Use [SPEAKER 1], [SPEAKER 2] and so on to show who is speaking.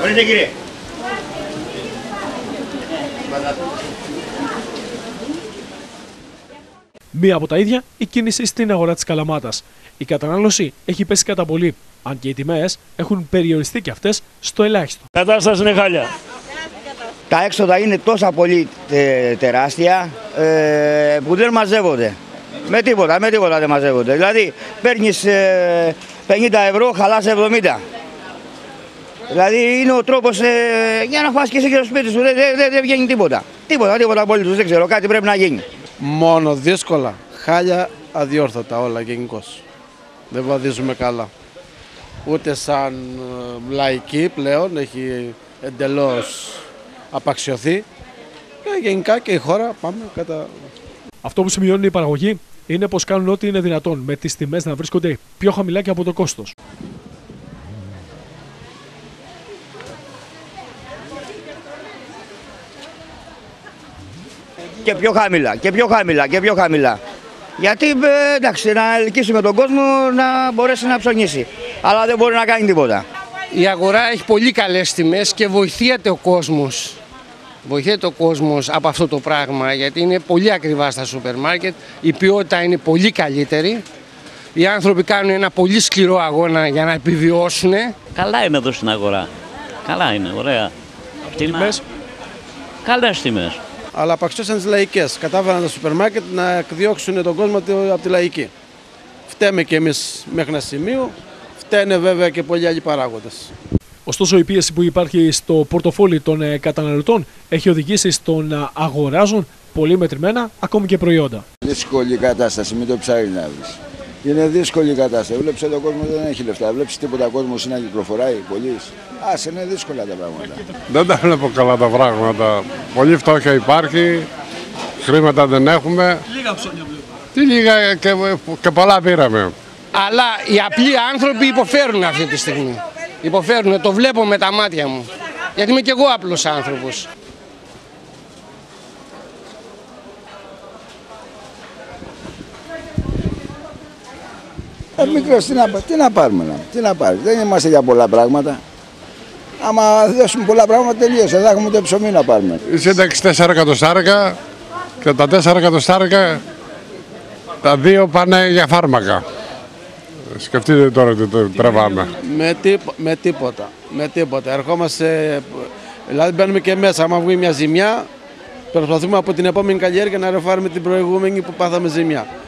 [SPEAKER 1] Ορίστε κύριε.
[SPEAKER 2] Μία από τα ίδια η κίνηση στην αγορά της Καλαμάτας. Η κατανάλωση έχει πέσει κατά πολύ, αν και οι τιμές έχουν περιοριστεί και αυτές στο ελάχιστο.
[SPEAKER 3] Η κατάσταση είναι χάλια.
[SPEAKER 1] Τα έξοδα είναι τόσα πολύ τεράστια που δεν μαζεύονται. Με τίποτα δεν μαζεύονται. Δηλαδή παίρνεις 50 ευρώ, χαλάς 70. Δηλαδή είναι ο τρόπος για να φας και εσύ και στο σπίτι σου. Δεν βγαίνει τίποτα. Τίποτα απολύτως. Δεν ξέρω, κάτι πρέπει να γίνει.
[SPEAKER 4] Μόνο δύσκολα. Χάλια, αδιόρθωτα όλα γενικώς. Δεν βαδίζουμε καλά. Ούτε σαν λαϊκή πλέον έχει εντελώς απαξιωθεί. Και γενικά και η χώρα πάμε κατά...
[SPEAKER 2] Αυτό που σημειώνει η παραγωγή είναι πως κάνουν ό,τι είναι δυνατόν με τις τιμές να βρίσκονται πιο χαμηλά και από το κόστος.
[SPEAKER 1] Και πιο χαμηλά. Γιατί εντάξει, να ελκύσουμε τον κόσμο να μπορέσει να ψωνίσει. Αλλά δεν μπορεί να κάνει τίποτα.
[SPEAKER 5] Η αγορά έχει πολύ καλές τιμές και βοηθιέται ο κόσμος. Βοηθιέται ο κόσμος από αυτό το πράγμα, γιατί είναι πολύ ακριβά στα σούπερ μάρκετ. Η ποιότητα είναι πολύ καλύτερη. Οι άνθρωποι κάνουν ένα πολύ σκληρό αγώνα για να επιβιώσουν.
[SPEAKER 6] Καλά είναι εδώ στην αγορά. Καλά είναι, ωραία.
[SPEAKER 2] Τιμές.
[SPEAKER 6] Καλές τιμές.
[SPEAKER 4] Αλλά απαξιώσαν τις λαϊκές. Κατάφεραν τα σούπερ μάρκετ να εκδιώξουν τον κόσμο από τη λαϊκή. Φταίμε και εμείς μέχρι ένα σημείο. Φταίνε βέβαια και πολλοί άλλοι παράγοντες.
[SPEAKER 2] Ωστόσο, η πίεση που υπάρχει στο πορτοφόλι των καταναλωτών έχει οδηγήσει στο να αγοράζουν πολύ μετρημένα ακόμη και προϊόντα.
[SPEAKER 7] Δύσκολη κατάσταση, μην το ψάχνει να βρεις. Είναι δύσκολη κατάσταση. Βλέπεις ότι ο κόσμος δεν έχει λεφτά. Βλέπεις τίποτα κόσμο να κυκλοφοράει, πολλοί. Άσε, είναι δύσκολα τα πράγματα.
[SPEAKER 8] Δεν τα βλέπω καλά τα πράγματα. Πολύ φτώχεια υπάρχει, χρήματα δεν έχουμε.
[SPEAKER 2] Λίγα ψώνια βλέπω.
[SPEAKER 8] Τι λίγα και πολλά πήραμε.
[SPEAKER 5] Αλλά οι απλοί άνθρωποι υποφέρουν αυτή τη στιγμή. Υποφέρουν, το βλέπω με τα μάτια μου. Γιατί είμαι κι εγώ απλός άνθρωπος.
[SPEAKER 7] Μικρός, τι να πάρουμε, δεν είμαστε για πολλά πράγματα. Άμα δώσουμε πολλά πράγματα τελείωσε, δεν έχουμε ούτε ψωμί να πάρουμε.
[SPEAKER 8] Η σύνταξη 4 εκατοστάρικα και τα 4 εκατοστάρικα τα 2 πάνε για φάρμακα. Σκεφτείτε τώρα τι τραβάμε.
[SPEAKER 4] Με τίποτα. Ερχόμαστε, δηλαδή μπαίνουμε και μέσα, άμα βγει μια ζημιά, προσπαθούμε από την επόμενη καλλιέργεια να ρεφάρουμε την προηγούμενη που πάθαμε ζημιά.